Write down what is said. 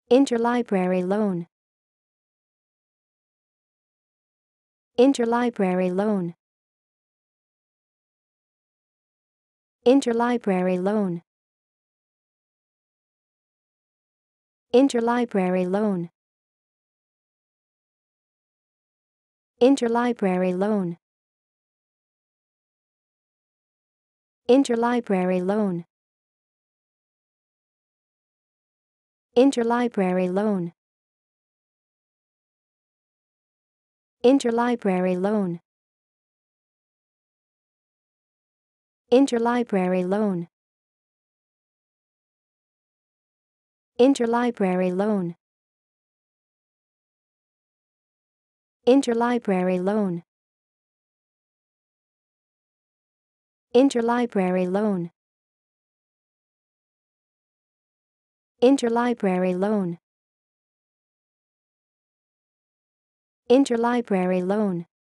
interlibrary loan, interlibrary loan, interlibrary loan, interlibrary loan, interlibrary loan, interlibrary loan, interlibrary loan, interlibrary loan, interlibrary loan, interlibrary loan, interlibrary loan, interlibrary loan, interlibrary loan, interlibrary loan,